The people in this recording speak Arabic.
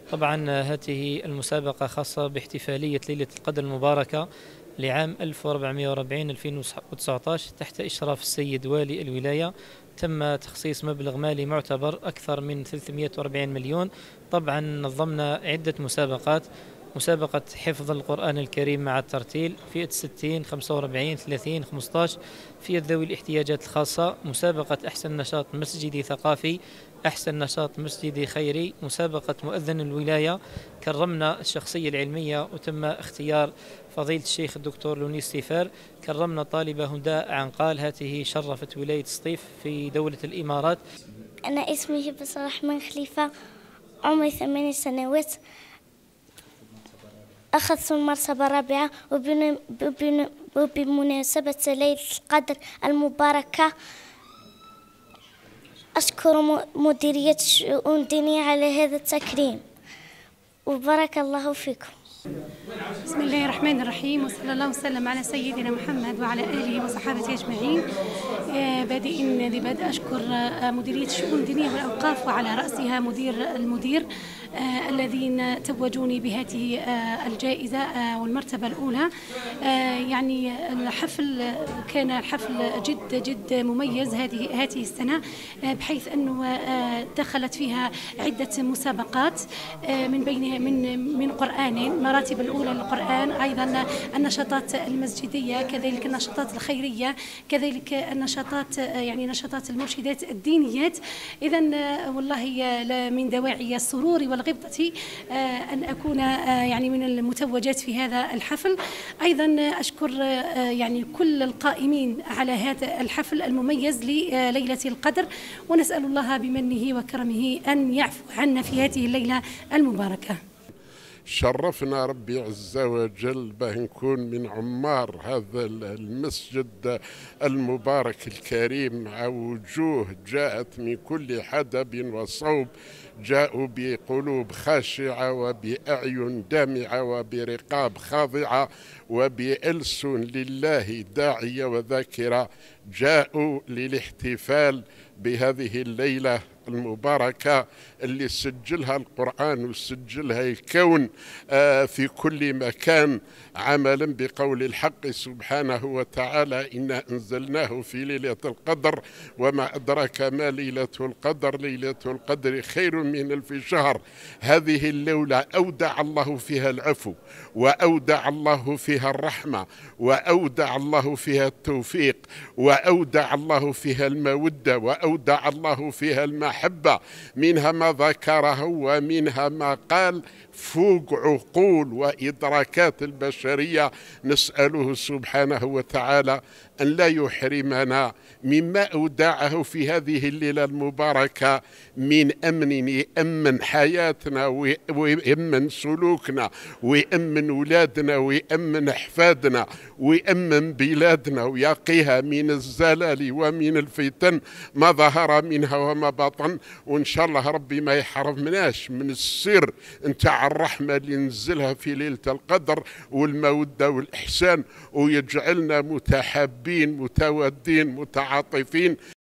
طبعا هذه المسابقة خاصة باحتفالية ليلة القدر المباركة لعام 1440-2019 تحت إشراف السيد والي الولاية. تم تخصيص مبلغ مالي معتبر أكثر من 340 مليون. طبعا نظمنا عدة مسابقات: مسابقة حفظ القرآن الكريم مع الترتيل، فئة 60 45 30 15. فئة ذوي الاحتياجات الخاصة، مسابقة أحسن نشاط مسجدي ثقافي، أحسن نشاط مسجدي خيري، مسابقة مؤذن الولاية. كرمنا الشخصية العلمية وتم اختيار فضيلة الشيخ الدكتور لونيس سيفار. كرمنا طالبة هداء عنقال، هذه شرفت ولاية سطيف في دولة الإمارات. أنا اسمي هبة الرحمن خليفة، عمري 8 سنوات، أخذت المرتبة الرابعة. وبمناسبة ليلة القدر المباركة أشكر مديرية الشؤون الدينية على هذا التكريم، وبارك الله فيكم. بسم الله الرحمن الرحيم، وصلى الله وسلم على سيدنا محمد وعلى آله وصحابته أجمعين. بادئين لبدء أشكر مديرية الشؤون الدينية والأوقاف وعلى رأسها المدير الذين توجوني بهذه الجائزة والمرتبة الأولى. يعني الحفل كان حفل جد مميز هذه السنة، بحيث أنه دخلت فيها عدة مسابقات من بين من قرآن، مراتب الأولى للقرآن، أيضا النشاطات المسجدية، كذلك النشاطات الخيرية، كذلك النشاطات يعني نشاطات المرشدات الدينيات. إذن والله من دواعي السرور والغبطة أن أكون يعني من المتوجات في هذا الحفل. أيضا أشكر يعني كل القائمين على هذا الحفل المميز لليلة القدر، ونسأل الله بمنه وكرمه أن يعفو عنا في هذه الليلة المباركة. شرفنا ربي عز وجل باه نكون من عمار هذا المسجد المبارك الكريم، مع وجوه جاءت من كل حدب وصوب، جاءوا بقلوب خاشعة وبأعين دامعة وبرقاب خاضعة وبألسن لله داعية وذاكرة، جاءوا للاحتفال بهذه الليلة المباركة اللي سجلها القرآن وسجلها الكون في كل مكان، عملا بقول الحق سبحانه وتعالى: إنا أنزلناه في ليلة القدر وما أدراك ما ليلة القدر، ليلة القدر خير من 1000 شهر. هذه الليلة أودع الله فيها العفو، وأودع الله فيها الرحمة، وأودع الله فيها التوفيق، وأودع الله فيها المودة، وأودع الله فيها المحبة. منها ما ذكره ومنها ما قال فوق عقول وإدراكات البشرية. نسأله سبحانه وتعالى أن لا يحرمنا مما أودعه في هذه الليلة المباركة من أمن يأمن حياتنا ويأمن سلوكنا ويأمن أولادنا ويأمن أحفادنا ويأمن بلادنا، ويقيها من الزلال ومن الفتن ما ظهر منها وما بطن. وإن شاء الله ربي ما يحرمناش من السر نتاع الرحمة اللي نزلها في ليلة القدر والمودة والإحسان، ويجعلنا متحابين متودين متعاطفين.